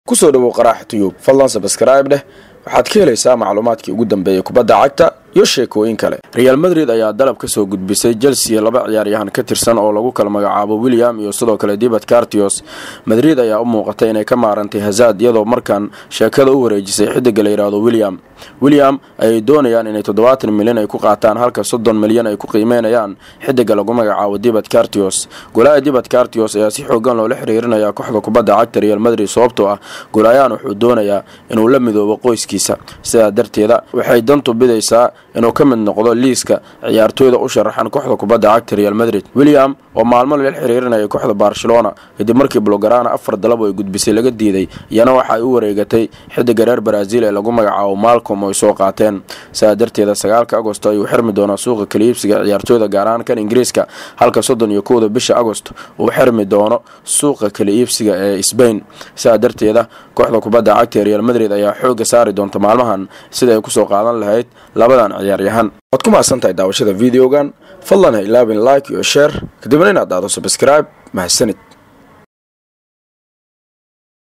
kusoo dhawow Qaraax Tube fadlan subscribe dheh waxaad ka helaysaa macluumaadkii ugu dambeeyay kubadda cagta iyo sheekooyin kale. Real Madrid ayaa dalab ka soo gudbisay Chelsea laba ciyaaryahan ka tirsan oo lagu kala magacaabo William iyo sidoo kale Dibat Cartios. Madrid ayaa u muuqatay inay ka maarantay Hazard iyadoo markan sheekada u wareejisay xidiga la yiraahdo William ay doonayaan inay 70 milyan ay ku qaataan halka 30 milyan ay ku qiimeynayaan xidiga lagu magacaabo Dibat Cartios. Goolaha Dibat Cartios ayaa si xoogan loo xiriirinaya kooxda kubadda cagta Real Madrid sababtoo ah goolahan wuxuu doonayaa inuu la midoobo qoyskiisa. Sidaa darteeda waxay dantu bidaysaa inuu ka mid noqdo liiska ciyaartooyda u sharaxan kooxda kubadda cagta Real Madrid. William oo maalmo la xiriirinaya kooxda Barcelona kadib markii Blaugrana 4 dalab ay gudbisay laga diiday iyana waxa ay u wareegatay xidiga reer Brazil ee lagu magacaabo Malcom oo soo qaateen. Sidaa darteeda 9 Agoosto ayuu xirmi doonaa suuqa kala iibsiga ciyaartooyda gaar ahaan kan Ingiriiska halka 31 bisha Agoosto uu xirmi doono suuqa kala iibsiga ee Spain. Sidaa darteeda kooxda kubadda cagta Real Madrid ayaa xooga saari doonta maalmahan sida ay ku soo qaadan lahayd labadan ciyaaryahan. Waad ku maasantahay daawashada videogan fadlan ha ilaawin like iyo share kadibna inaad daado subscribe mahadsanid.